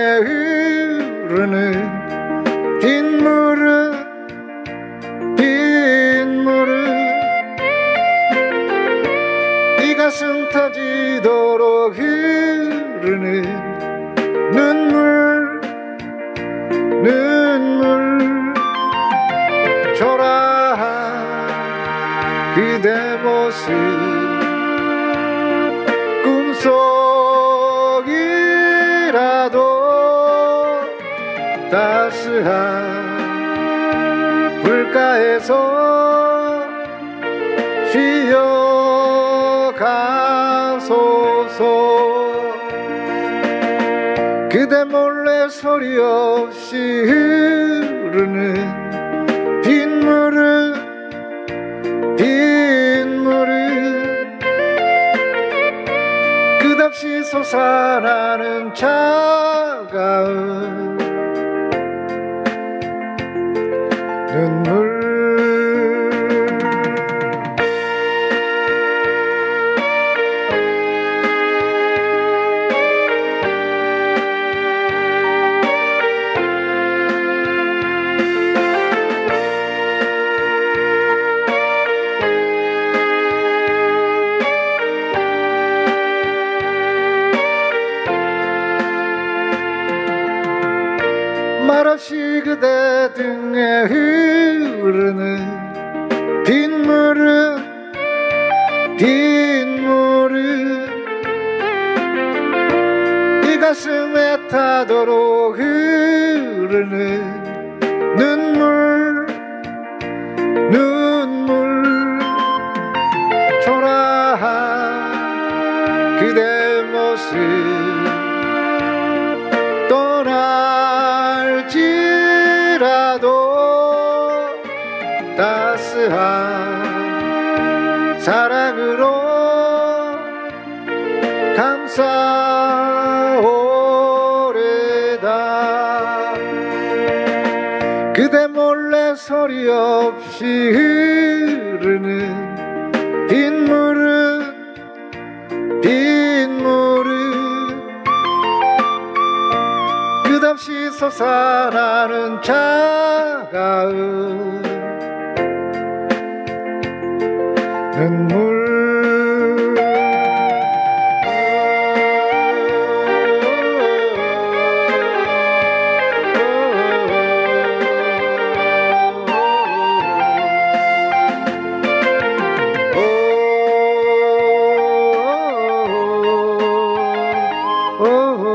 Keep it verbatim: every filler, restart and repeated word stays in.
등에 흐르는 빗물은 빗물은 네 가슴 터지도록 흐르는 눈물 눈물 초라한 그대 모습 꿈속이라도 따스한 불가에서 쉬어가소서. 그대 몰래 소리 없이 흐르는 빗물은 빗물은 끝없이 솟아나는 차가운 눈물. 말없이 그대 등에 흐르는 빗물은 빗물은 네 가슴에 타도록 흐르는 눈물 눈물 초라한 그대 모습 떠날지라도 따스한 사랑으로 감싸오래다. 그대 몰래 소리 없이 흐르는 빗물은 빗물은 끝없이 솟아나는 차가운 눈물. Oh